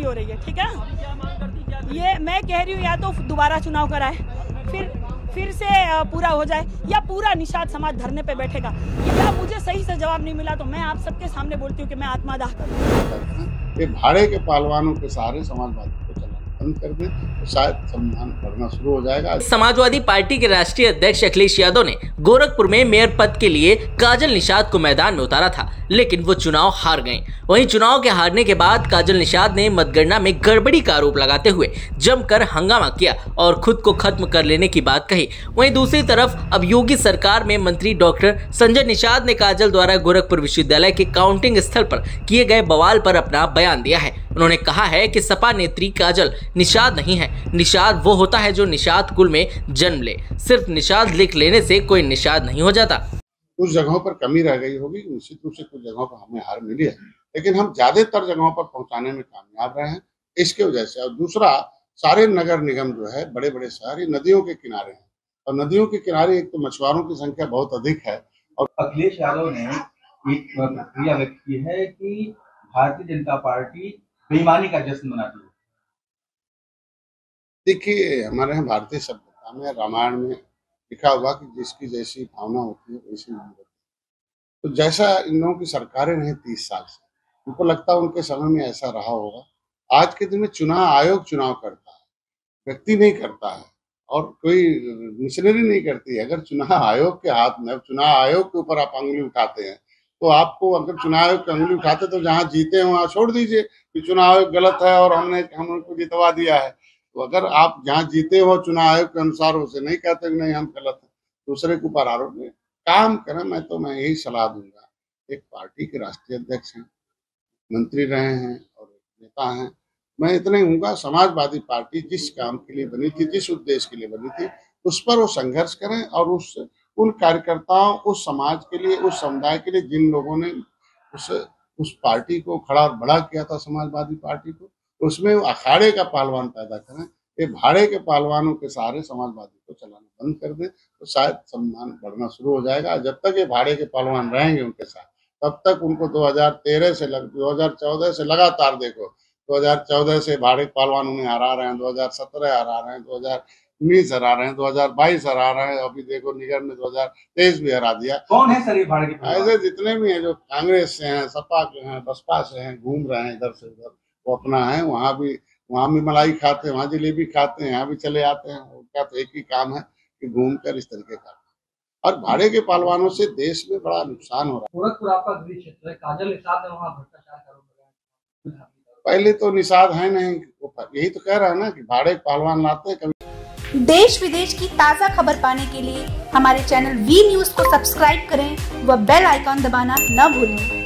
वसूली हो रही है। ठीक है, ये मैं कह रही हूँ या तो दोबारा चुनाव कराए, फिर से पूरा हो जाए, या पूरा निषाद समाज धरने पे बैठेगा। या मुझे सही से जवाब नहीं मिला तो मैं आप सबके सामने बोलती हूँ कि मैं आत्मदाह करूँ। ये भाड़े के पहलवानों के सहारे समाजवादी को चलाना बंद कर दे तो शायद संविधान बढ़ना शुरू हो जाएगा। समाजवादी पार्टी के राष्ट्रीय अध्यक्ष अखिलेश यादव ने गोरखपुर में मेयर पद के लिए काजल निषाद को मैदान में उतारा था, लेकिन वो चुनाव हार गए। वहीं चुनाव के हारने के बाद काजल निषाद ने मतगणना में गड़बड़ी का आरोप लगाते हुए जमकर हंगामा किया और खुद को खत्म कर लेने की बात कही। वहीं दूसरी तरफ अब योगी सरकार में मंत्री डॉक्टर संजय निषाद ने काजल द्वारा गोरखपुर विश्वविद्यालय के काउंटिंग स्थल पर किए गए बवाल पर अपना बयान दिया है। उन्होंने कहा है कि सपा नेत्री काजल निषाद नहीं है, निषाद वो होता है जो निषाद कुल में जन्म ले। सिर्फ निषाद लिख लेने से कोई निषाद नहीं हो जाता। कुछ जगहों पर कमी रह गई होगी, निश्चित रूप से कुछ जगहों पर हमें हार मिली है, लेकिन हम ज्यादातर जगहों पर पहुंचाने में कामयाब रहे हैं इसके वजह से। और दूसरा, सारे नगर निगम जो है, बड़े बड़े शहर नदियों के किनारे हैं, और नदियों के किनारे एक तो मछुआरों की संख्या बहुत अधिक है। और अखिलेश यादव ने एक प्रतिक्रिया व्यक्त की है कि भारतीय जनता पार्टी बेईमानी का जश्न मनाती है। देखिए, हमारे यहाँ भारतीय सभ्यता में, रामायण में लिखा हुआ कि जिसकी जैसी भावना होती है वैसी नहीं होती। तो जैसा इन लोगों की सरकारें रही 30 साल से, उनको लगता है उनके समय में ऐसा रहा होगा। आज के दिन में चुनाव आयोग चुनाव करता है, व्यक्ति नहीं करता है, और कोई मिशनरी नहीं करती है। अगर चुनाव आयोग के हाथ में, चुनाव आयोग के ऊपर आप अंगुली उठाते हैं तो आपको, अगर चुनाव आयोग की अंगुली उठाते तो जहाँ जीते हैं वहाँ छोड़ दीजिए कि चुनाव आयोग गलत है और हम उनको जितवा दिया है। तो अगर आप जहाँ जीते हो चुनाव आयोग के अनुसार, उसे नहीं कहते कि नहीं हम गलत है, दूसरे के ऊपर आरोप नहीं काम करें। मैं यही सलाह दूंगा। एक पार्टी के राष्ट्रीय अध्यक्ष हैं, मंत्री रहे हैं और नेता हैं। मैं इतना ही कहूँगा, समाजवादी पार्टी जिस काम के लिए बनी थी, जिस उद्देश्य के लिए बनी थी, उस पर वो संघर्ष करें, और उन कार्यकर्ताओं, उस समाज के लिए, उस समुदाय के लिए जिन लोगों ने उस पार्टी को खड़ा और बड़ा किया था, समाजवादी पार्टी को, उसमें अखाड़े का पहलवान पैदा करें। ये भाड़े के पहलवानों के सहारे समाजवादी को चलाना बंद कर दे तो शायद संविधान बढ़ना शुरू हो जाएगा। जब तक ये भाड़े के पहलवान रहेंगे उनके साथ, तब तक उनको 2013 से 2014 से लगातार देखो, 2014 से भाड़े के पहलवान उन्हें हरा रहे हैं, 2017 हरा रहे हैं, 2019 हरा रहे हैं, 2022 हरा रहे हैं, अभी देखो निगम ने 2023 भी हरा दिया। कौन है सर ये भाड़े के पहलवान? ऐसे जितने भी हैं, जो कांग्रेस से हैं, सपा के हैं, बसपा से हैं, घूम रहे हैं इधर से उधर, वो अपना है। वहाँ भी मलाई खाते हैं, वहाँ जलेबी खाते हैं, यहाँ भी चले आते हैं। उनका तो एक ही काम है कि घूमकर इस तरीके का। और भाड़े के पहलवानों से देश में बड़ा नुकसान हो रहा है। गोरखपुर आपका गृह क्षेत्र है, काजल निषाद ने वहाँ भ्रष्टाचार का आरोप लगाया। पहले तो निषाद है नहीं, यही तो कह रहा है ना कि भाड़े के पहलवान लाते हैं। कभी देश विदेश की ताज़ा खबर पाने के लिए हमारे चैनल वी न्यूज़ को सब्सक्राइब करें व बेल आइकॉन दबाना न भूलें।